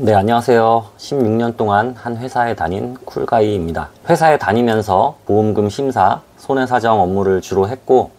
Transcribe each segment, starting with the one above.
네, 안녕하세요. 16년 동안 한 회사에 다닌 쿨가이입니다. 회사에 다니면서 보험금 심사, 손해사정 업무를 주로 했고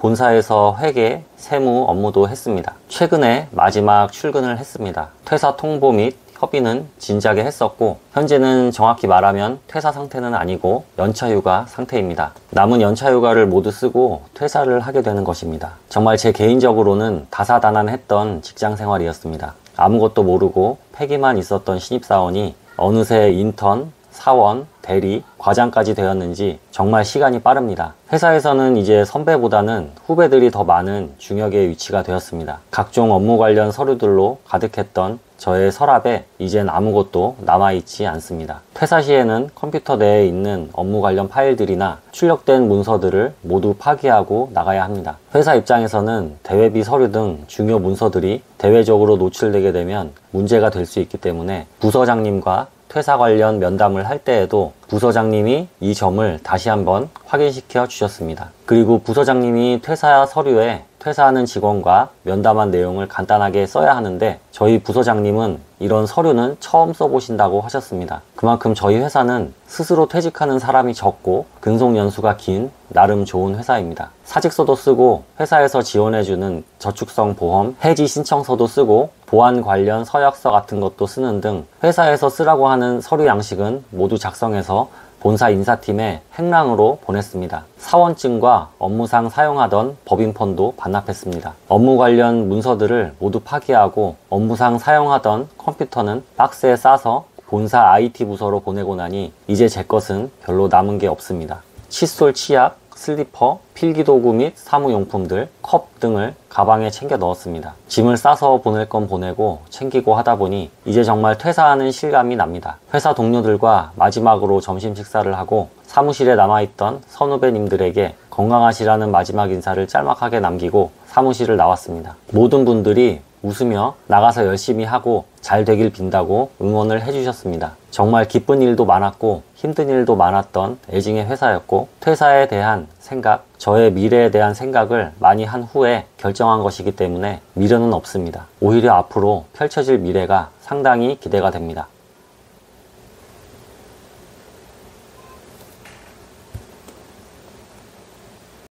본사에서 회계, 세무 업무도 했습니다. 최근에 마지막 출근을 했습니다. 퇴사 통보 및 협의는 진작에 했었고 현재는 정확히 말하면 퇴사 상태는 아니고 연차휴가 상태입니다. 남은 연차휴가를 모두 쓰고 퇴사를 하게 되는 것입니다. 정말 제 개인적으로는 다사다난했던 직장생활이었습니다. 아무것도 모르고 패기만 있었던 신입사원이 어느새 인턴, 사원, 대리, 과장까지 되었는지 정말 시간이 빠릅니다. 회사에서는 이제 선배보다는 후배들이 더 많은 중역의 위치가 되었습니다. 각종 업무 관련 서류들로 가득했던 저의 서랍에 이젠 아무것도 남아있지 않습니다. 퇴사 시에는 컴퓨터 내에 있는 업무 관련 파일들이나 출력된 문서들을 모두 파기하고 나가야 합니다. 회사 입장에서는 대외비 서류 등 중요 문서들이 대외적으로 노출되게 되면 문제가 될 수 있기 때문에 부서장님과 퇴사 관련 면담을 할 때에도 부서장님이 이 점을 다시 한번 확인시켜 주셨습니다. 그리고 부서장님이 퇴사 서류에 퇴사하는 직원과 면담한 내용을 간단하게 써야 하는데 저희 부서장님은 이런 서류는 처음 써보신다고 하셨습니다. 그만큼 저희 회사는 스스로 퇴직하는 사람이 적고 근속연수가 긴 나름 좋은 회사입니다. 사직서도 쓰고 회사에서 지원해주는 저축성 보험 해지 신청서도 쓰고 보안 관련 서약서 같은 것도 쓰는 등 회사에서 쓰라고 하는 서류 양식은 모두 작성해서 본사 인사팀에 행랑으로 보냈습니다. 사원증과 업무상 사용하던 법인폰도 반납했습니다. 업무 관련 문서들을 모두 파기하고 업무상 사용하던 컴퓨터는 박스에 싸서 본사 IT 부서로 보내고 나니 이제 제 것은 별로 남은 게 없습니다. 칫솔, 치약, 슬리퍼, 필기도구 및 사무용품들, 컵 등을 가방에 챙겨 넣었습니다. 짐을 싸서 보낼 건 보내고 챙기고 하다 보니 이제 정말 퇴사하는 실감이 납니다. 회사 동료들과 마지막으로 점심 식사를 하고 사무실에 남아있던 선후배님들에게 건강하시라는 마지막 인사를 짤막하게 남기고 사무실을 나왔습니다. 모든 분들이 웃으며 나가서 열심히 하고 잘 되길 빈다고 응원을 해주셨습니다. 정말 기쁜 일도 많았고 힘든 일도 많았던 애증의 회사였고 퇴사에 대한 생각, 저의 미래에 대한 생각을 많이 한 후에 결정한 것이기 때문에 미련은 없습니다. 오히려 앞으로 펼쳐질 미래가 상당히 기대가 됩니다.